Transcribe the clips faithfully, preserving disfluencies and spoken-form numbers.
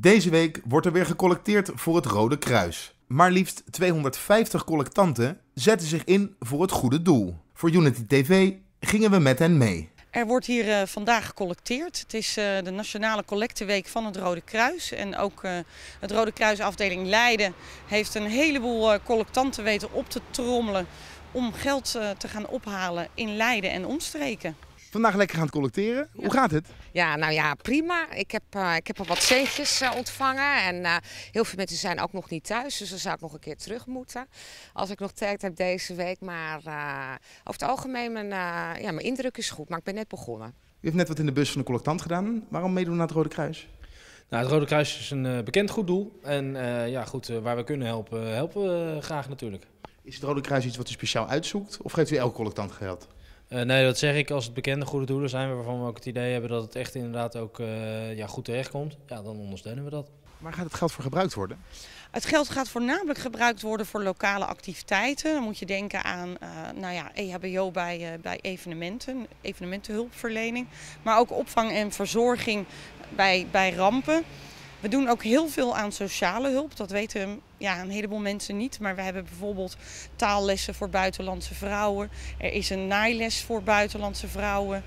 Deze week wordt er weer gecollecteerd voor het Rode Kruis. Maar liefst tweehonderdvijftig collectanten zetten zich in voor het goede doel. Voor Unity T V gingen we met hen mee. Er wordt hier uh, vandaag gecollecteerd. Het is uh, de nationale collecteweek van het Rode Kruis. En ook uh, het Rode Kruis afdeling Leiden heeft een heleboel uh, collectanten weten op te trommelen om geld uh, te gaan ophalen in Leiden en omstreken. Vandaag lekker gaan collecteren. Ja. Hoe gaat het? Ja, nou ja, prima. Ik heb, uh, ik heb al wat centjes uh, ontvangen en uh, heel veel mensen zijn ook nog niet thuis. Dus dan zou ik nog een keer terug moeten als ik nog tijd heb deze week. Maar uh, over het algemeen, mijn, uh, ja, mijn indruk is goed, maar ik ben net begonnen. U heeft net wat in de bus van de collectant gedaan. Waarom meedoen naar het Rode Kruis? Nou, het Rode Kruis is een uh, bekend goed doel. En uh, ja, goed, uh, waar we kunnen helpen, helpen we uh, graag natuurlijk. Is het Rode Kruis iets wat u speciaal uitzoekt of geeft u elke collectant geld? Uh, nee, dat zeg ik als het bekende goede doelen zijn, waarvan we ook het idee hebben dat het echt inderdaad ook uh, ja, goed terechtkomt. Ja, dan ondersteunen we dat. Waar gaat het geld voor gebruikt worden? Het geld gaat voornamelijk gebruikt worden voor lokale activiteiten. Dan moet je denken aan uh, nou ja, E H B O bij, uh, bij evenementen, evenementenhulpverlening. Maar ook opvang en verzorging bij, bij rampen. We doen ook heel veel aan sociale hulp. Dat weten ja, een heleboel mensen niet. Maar we hebben bijvoorbeeld taallessen voor buitenlandse vrouwen. Er is een naailes voor buitenlandse vrouwen.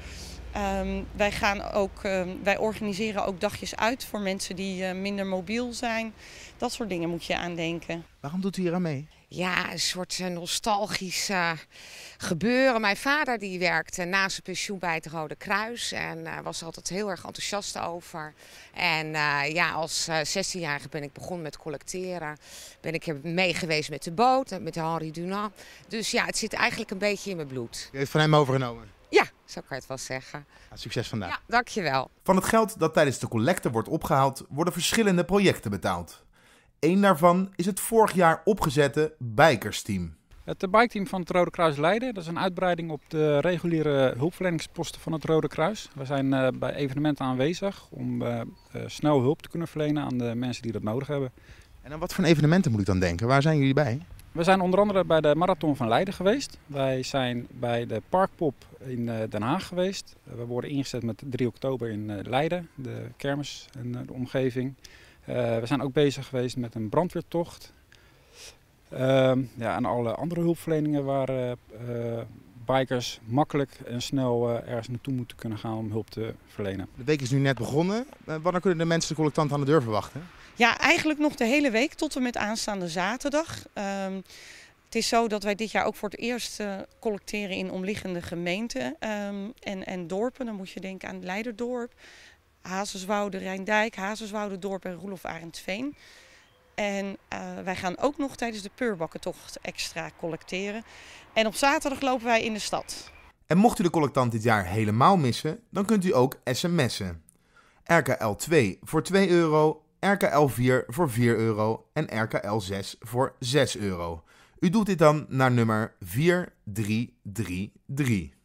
Um, wij, gaan ook, um, wij organiseren ook dagjes uit voor mensen die uh, minder mobiel zijn. Dat soort dingen moet je aan denken. Waarom doet u hier aan mee? Ja, een soort uh, nostalgisch uh, gebeuren. Mijn vader die werkte na zijn pensioen bij het Rode Kruis en uh, was er altijd heel erg enthousiast over. En uh, ja, als uh, zestienjarige ben ik begonnen met collecteren. Ben ik er mee geweest met de boot, met Henri Dunant. Dus ja, het zit eigenlijk een beetje in mijn bloed. U heeft van hem overgenomen? Ja, zo kan je het wel zeggen. Ja, succes vandaag. Ja, dankjewel. Van het geld dat tijdens de collecte wordt opgehaald, worden verschillende projecten betaald. Eén daarvan is het vorig jaar opgezette Bikersteam. Het biketeam van het Rode Kruis Leiden, dat is een uitbreiding op de reguliere hulpverleningsposten van het Rode Kruis. We zijn uh, bij evenementen aanwezig om uh, uh, snel hulp te kunnen verlenen aan de mensen die dat nodig hebben. En aan wat voor evenementen moet ik dan denken? Waar zijn jullie bij? We zijn onder andere bij de Marathon van Leiden geweest. Wij zijn bij de Parkpop in uh, Den Haag geweest. Uh, we worden ingezet met drie oktober in uh, Leiden, de kermis en uh, de omgeving. Uh, we zijn ook bezig geweest met een brandweertocht. Uh, ja, en alle andere hulpverleningen waar uh, uh, bikers makkelijk en snel uh, ergens naartoe moeten kunnen gaan om hulp te verlenen. De week is nu net begonnen. Uh, wanneer kunnen de mensen de collectant aan de deur verwachten? Ja, eigenlijk nog de hele week tot en met aanstaande zaterdag. Um, het is zo dat wij dit jaar ook voor het eerst uh, collecteren in omliggende gemeenten um, en, en dorpen. Dan moet je denken aan Leiderdorp, Hazerswoude, Rijndijk, Hazerswouderdorp en Roelof Arendsveen. En uh, wij gaan ook nog tijdens de Peurbakkentocht extra collecteren. En op zaterdag lopen wij in de stad. En mocht u de collectant dit jaar helemaal missen, dan kunt u ook sms'en. R K L twee voor twee euro, R K L vier voor vier euro en R K L zes voor zes euro. U doet dit dan naar nummer vier drie drie drie.